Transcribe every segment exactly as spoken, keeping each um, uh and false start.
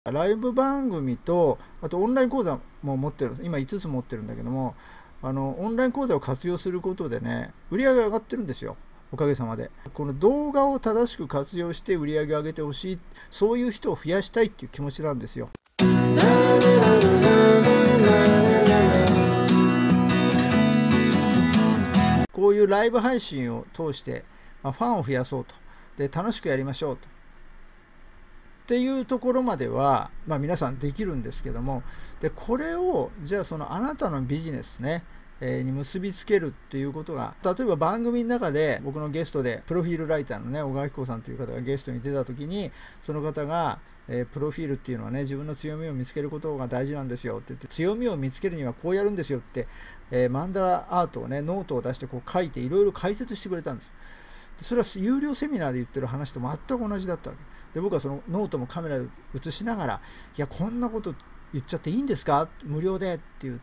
ライブ番組と、あとオンライン講座も持ってるんです。今いつつ持ってるんだけども、あの、オンライン講座を活用することでね、売り上げが上がってるんですよ。おかげさまで。この動画を正しく活用して売り上げを上げてほしい、そういう人を増やしたいっていう気持ちなんですよ。こういうライブ配信を通して、まあ、ファンを増やそうと。で、楽しくやりましょうと。っていうところまでは、まあ、皆さんできるんですけども、でこれをじゃあそのあなたのビジネスね、えー、に結びつけるっていうことが、例えば番組の中で僕のゲストでプロフィールライターのね小川彦さんという方がゲストに出た時に、その方が、えー、プロフィールっていうのはね、自分の強みを見つけることが大事なんですよって言って、強みを見つけるにはこうやるんですよって、えー、マンダラアートをね、ノートを出してこう書いていろいろ解説してくれたんです。それは有料セミナーで言ってる話と全く同じだったわけで、僕はそのノートもカメラで写しながら、いやこんなこと言っちゃっていいんですか、無料でって言って、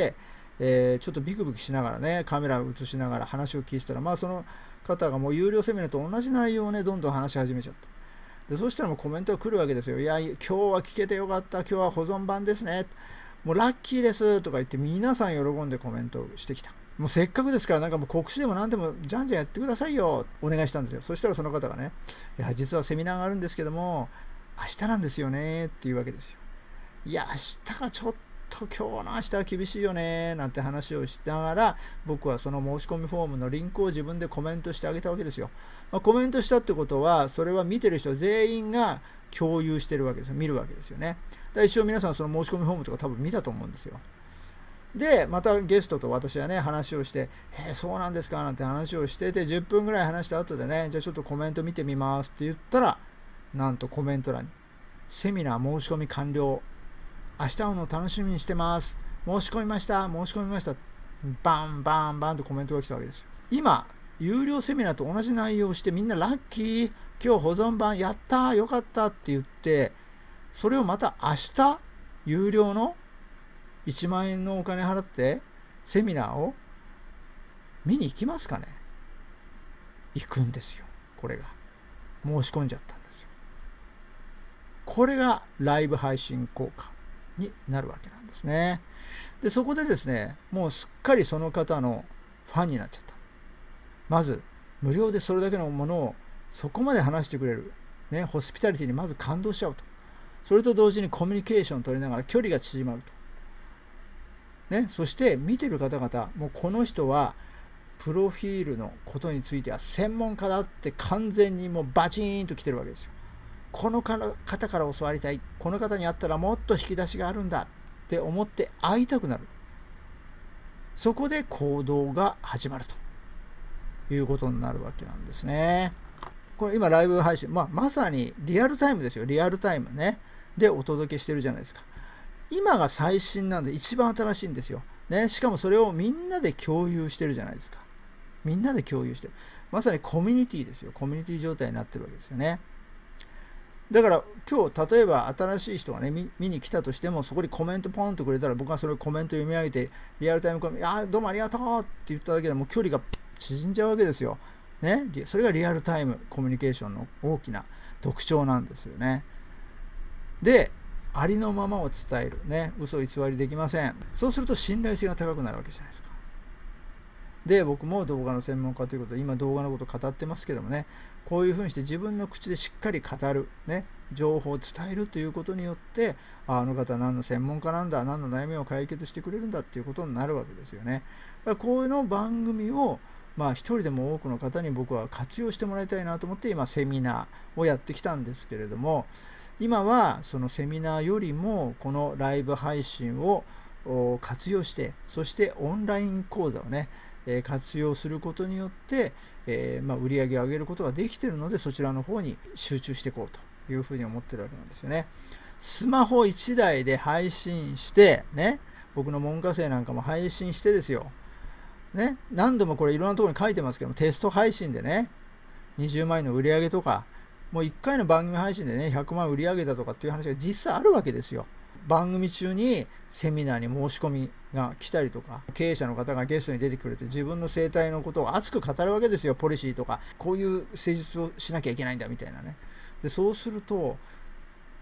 えー、ちょっとビクビクしながらね、カメラを映しながら話を聞いてたら、まあその方がもう有料セミナーと同じ内容をね、どんどん話し始めちゃった。でそしたらもうコメントが来るわけですよ。いや今日は聞けてよかった、今日は保存版ですね、もうラッキーですとか言って、皆さん喜んでコメントしてきた。もうせっかくですから、なんかもう告知でも何でもじゃんじゃんやってくださいよ、お願いしたんですよ。そしたらその方がね、いや実はセミナーがあるんですけども明日なんですよねっていうわけですよ。いや明日がちょっと今日の明日は厳しいよねなんて話をしながら、僕はその申し込みフォームのリンクを自分でコメントしてあげたわけですよ。まあ、コメントしたってことは、それは見てる人全員が共有してるわけですよ、見るわけですよね。だから一応皆さんその申し込みフォームとか多分見たと思うんですよ。でまたゲストと私はね話をして「えー、そうなんですか」なんて話をしてて、じゅっぷんぐらい話した後でね、じゃあちょっとコメント見てみますって言ったら、なんとコメント欄に「セミナー申し込み完了、明日会うのを楽しみにしてます、申し込みました申し込みました」バンバンバンとコメントが来たわけですよ。今有料セミナーと同じ内容をして、みんなラッキー、今日保存版やったーよかったって言って、それをまた明日有料のいちまんえんのお金払ってセミナーを見に行きますかね。行くんですよ。これが申し込んじゃったんですよ。これがライブ配信効果になるわけなんですね。でそこでですね、もうすっかりその方のファンになっちゃった。まず無料でそれだけのものをそこまで話してくれる、ね、ホスピタリティにまず感動しちゃうと。それと同時にコミュニケーションを取りながら距離が縮まると。ね、そして見てる方々、もうこの人はプロフィールのことについては専門家だって完全にもうバチーンと来てるわけですよ。この方から教わりたい、この方に会ったらもっと引き出しがあるんだって思って会いたくなる。そこで行動が始まるということになるわけなんですね。これ今ライブ配信、まあ、まさにリアルタイムですよ。リアルタイムねでお届けしてるじゃないですか。今が最新なんで一番新しいんですよ、ね、しかもそれをみんなで共有してるじゃないですか。みんなで共有してる、まさにコミュニティですよ。コミュニティ状態になってるわけですよね。だから今日例えば新しい人がね 見, 見に来たとしても、そこにコメントポンとくれたら、僕はそれをコメント読み上げてリアルタイムコメント、あどうもありがとうって言っただけでもう距離が縮んじゃうわけですよ、ね、それがリアルタイムコミュニケーションの大きな特徴なんですよね。でありのままを伝えるね、嘘偽りできません。そうすると信頼性が高くなるわけじゃないですか。で僕も動画の専門家ということで今動画のことを語ってますけどもね、こういうふうにして自分の口でしっかり語る、ね、情報を伝えるということによって、あの方は何の専門家なんだ、何の悩みを解決してくれるんだっていうことになるわけですよね。だからこういうの番組をまあ一人でも多くの方に僕は活用してもらいたいなと思って今セミナーをやってきたんですけれども、今はそのセミナーよりもこのライブ配信を活用して、そしてオンライン講座をね活用することによって、えー、まあ売り上げを上げることができているので、そちらの方に集中していこうというふうに思ってるわけなんですよね。スマホいちだいで配信してね、僕の門下生なんかも配信してですよ、ね、何度もこれいろんなところに書いてますけども、テスト配信でねにじゅうまんえんの売り上げとか、もういっかいの番組配信でねひゃくまん売り上げたとかっていう話が実際あるわけですよ。番組中にセミナーに申し込みが来たりとか、経営者の方がゲストに出てくれて自分の生態のことを熱く語るわけですよ。ポリシーとかこういう施術をしなきゃいけないんだみたいなね。でそうすると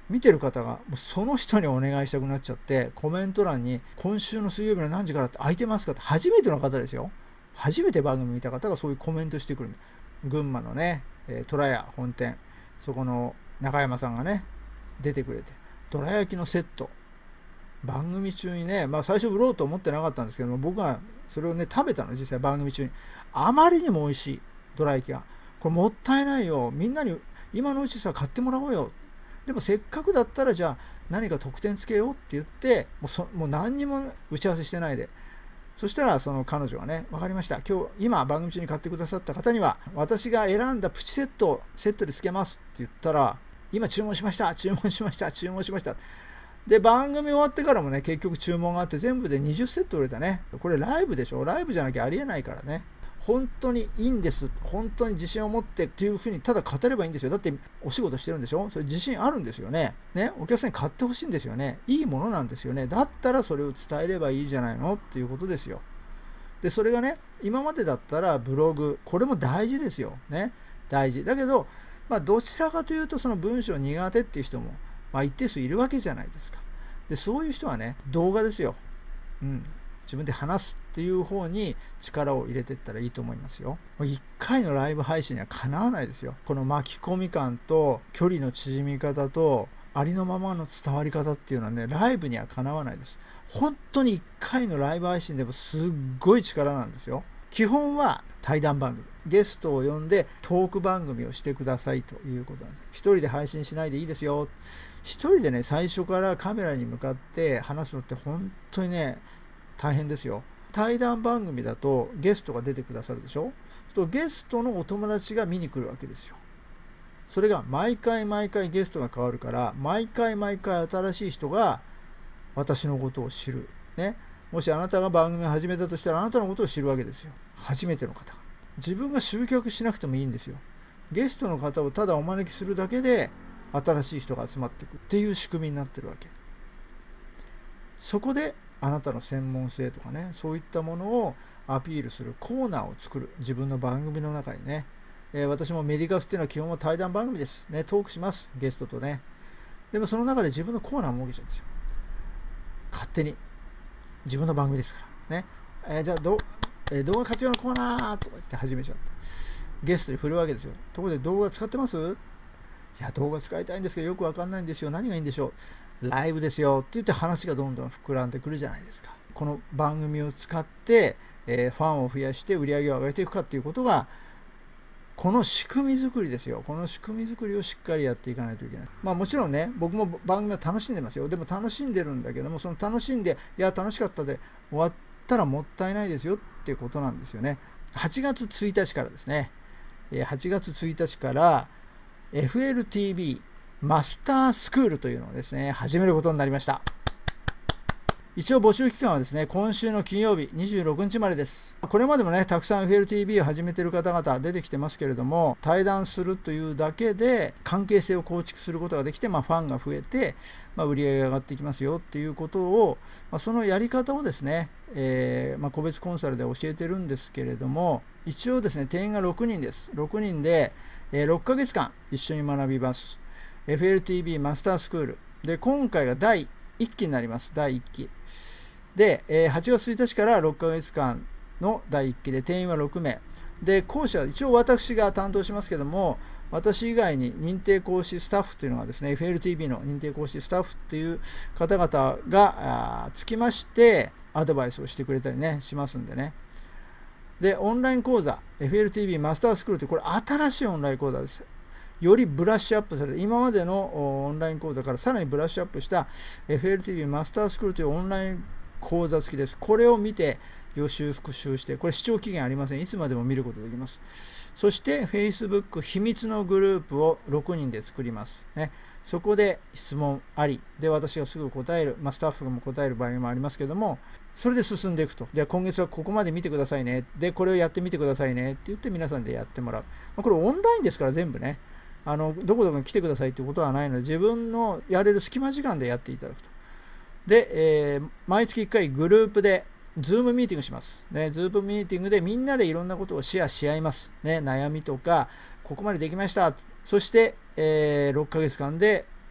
見てる方がもうその人にお願いしたくなっちゃって、コメント欄に今週の水曜日の何時からって空いてますかって、初めての方ですよ。初めて番組見た方がそういうコメントしてくるんで、群馬のね、虎屋本店、そこの中山さんがね、出てくれて、どら焼きのセット、番組中にね、まあ最初売ろうと思ってなかったんですけども、僕がそれをね、食べたの、実際番組中に。あまりにも美味しい、どら焼きが。これもったいないよ。みんなに今のうちさ、買ってもらおうよ。でもせっかくだったらじゃあ何か特典つけようって言って、もうそもう何にも打ち合わせしてないで。そしたらその彼女がね、分かりました。今日、今番組中に買ってくださった方には、私が選んだプチセットをセットでつけますって言ったら、今注文しました、注文しました、注文しました。で、番組終わってからもね、結局注文があって全部でにじゅうセット売れたね。これライブでしょ？ライブじゃなきゃありえないからね。本当にいいんです。本当に自信を持ってっていうふうにただ語ればいいんですよ。だってお仕事してるんでしょ？それ自信あるんですよね。ね、お客さんに買ってほしいんですよね。いいものなんですよね。だったらそれを伝えればいいじゃないのっていうことですよ。で、それがね、今までだったらブログ、これも大事ですよ。ね。大事。だけど、まあ、どちらかというとその文章苦手っていう人も、まあ、一定数いるわけじゃないですか。で、そういう人はね、動画ですよ。うん。自分で話すっていう方に力を入れていったらいいと思いますよ。いっかいのライブ配信にはかなわないですよ。この巻き込み感と距離の縮み方とありのままの伝わり方っていうのはね、ライブにはかなわないです。本当にいっかいのライブ配信でもすっごい力なんですよ。基本は対談番組。ゲストを呼んでトーク番組をしてくださいということなんです。一人で配信しないでいいですよ。一人でね、最初からカメラに向かって話すのって本当にね、大変ですよ。対談番組だとゲストが出てくださるでしょ。そうゲストのお友達が見に来るわけですよ。それが毎回毎回ゲストが変わるから、毎回毎回新しい人が私のことを知る。ね。もしあなたが番組を始めたとしたらあなたのことを知るわけですよ。初めての方が。自分が集客しなくてもいいんですよ。ゲストの方をただお招きするだけで新しい人が集まってくるっていう仕組みになってるわけ。そこであなたの専門性とかね、そういったものをアピールするコーナーを作る。自分の番組の中にね。えー、私もメディカスっていうのは基本は対談番組です。ね、トークします。ゲストとね。でもその中で自分のコーナーを設けちゃうんですよ。勝手に。自分の番組ですからね。えー、じゃあど、えー、動画活用のコーナーとか言って始めちゃって。ゲストに振るわけですよ。ところで動画使ってます？いや、動画使いたいんですけどよくわかんないんですよ。何がいいんでしょう？ライブですよって言って話がどんどん膨らんでくるじゃないですか。この番組を使って、えー、ファンを増やして売り上げを上げていくかっていうことが、この仕組み作りですよ。この仕組み作りをしっかりやっていかないといけない。まあもちろんね、僕も番組は楽しんでますよ。でも楽しんでるんだけども、その楽しんで、いや楽しかったで終わったらもったいないですよっていうことなんですよね。はちがつついたちからですね。はちがつついたちから エフエルティービー マスタースクールというのをですね、始めることになりました。一応募集期間はですね、今週の金曜日にじゅうろくにちまでです。これまでもね、たくさん エフエルティービー を始めている方々出てきてますけれども、対談するというだけで関係性を構築することができて、まあ、ファンが増えて、まあ、売り上げが上がっていきますよっていうことを、まあ、そのやり方をですね、えーまあ、個別コンサルで教えてるんですけれども、一応ですね、定員がろくにんです。ろくにんで、えー、ろっかげつかん一緒に学びます。エフエルティービー マスタースクール。で、今回がだいいっきになります。だいいっき。で、はちがつついたちからろっかげつかんのだいいっきで定員はろくめい。で、講師は一応私が担当しますけども、私以外に認定講師スタッフというのがですね、エフエルティービー の認定講師スタッフっていう方々がつきまして、アドバイスをしてくれたりね、しますんでね。で、オンライン講座、エフエルティービー マスタースクールってこれ新しいオンライン講座です。よりブラッシュアップされて、今までのオンライン講座からさらにブラッシュアップした エフエルティービー マスタースクールというオンライン講座付きです。これを見て予習復習して、これ視聴期限ありません。いつまでも見ることができます。そして Facebook 秘密のグループをろくにんで作ります。ね、そこで質問あり。で、私がすぐ答える。まあ、スタッフも答える場合もありますけども、それで進んでいくと。じゃあ今月はここまで見てくださいね。で、これをやってみてくださいね。って言って皆さんでやってもらう。まあ、これオンラインですから全部ね。あの、どこどこに来てくださいっていうことはないので、自分のやれる隙間時間でやっていただくと。で、えー、毎月いっかいグループで、ズームミーティングします。ね、ズームミーティングでみんなでいろんなことをシェアし合います。ね、悩みとか、ここまでできました。そして、えー、ろっかげつかんで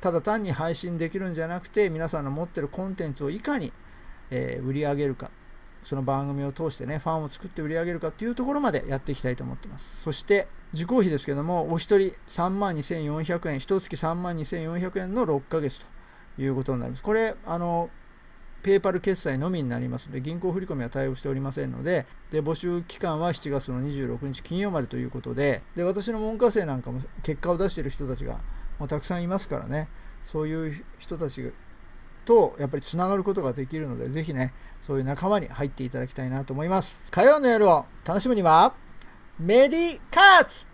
ただ単に配信できるんじゃなくて、皆さんの持ってるコンテンツをいかに、えー、売り上げるか、その番組を通してね、ファンを作って売り上げるかっていうところまでやっていきたいと思ってます。そして受講費ですけども、お一人さんまんにせんよんひゃくえん、一月さんまんにせんよんひゃくえんのろっかげつということになります。これあのペーパル決済のみになりますので、銀行振込は対応しておりませんので、で募集期間はしちがつのにじゅうろくにち金曜までということで、で私の門下生なんかも結果を出している人たちがもうたくさんいますからね、そういう人たちとやっぱりつながることができるので、ぜひね、そういう仲間に入っていただきたいなと思います。火曜の夜を楽しむには、メディカーツ